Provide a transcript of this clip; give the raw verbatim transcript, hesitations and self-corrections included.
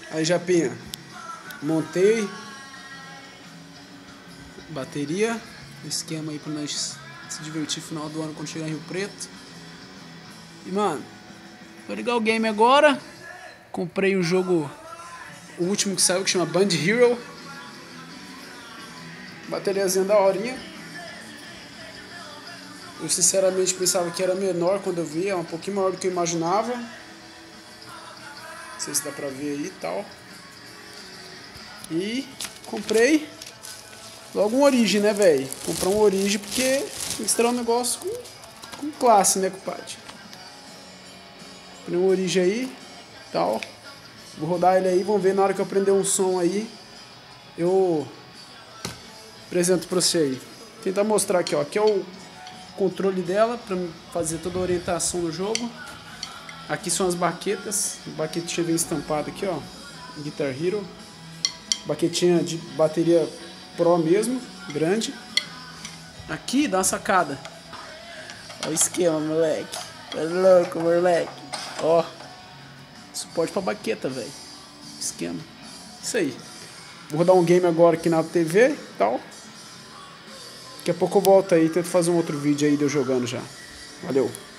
Aí, Japinha, montei bateria, esquema aí pra nós se divertir no final do ano quando chegar em Rio Preto. E, mano, vou ligar o game agora. Comprei o jogo, o último que saiu, que chama Band Hero. Bateriazinha da horinha. Eu sinceramente pensava que era menor quando eu vi, é um pouquinho maior do que eu imaginava. Não sei se dá pra ver aí e tal. E comprei logo um Origin, né, velho? Comprar um Origin porque tem que estrear um negócio com, com classe, né, compadre? Comprei um Origin aí e tal. Vou rodar ele aí, vamos ver na hora que eu aprender um som aí. Eu apresento pra você aí. Vou tentar mostrar aqui, ó. Aqui é o controle dela para fazer toda a orientação do jogo. Aqui são as baquetas. A baquetinha vem estampada aqui, ó. Guitar Hero. Baquetinha de bateria Pro mesmo, grande. Aqui dá uma sacada. Olha o esquema, moleque. Tá louco, moleque. Ó. Suporte pra baqueta, velho. Esquema. Isso aí. Vou rodar um game agora aqui na T V e tal. Daqui a pouco eu volto aí e tento fazer um outro vídeo aí de eu jogando já. Valeu.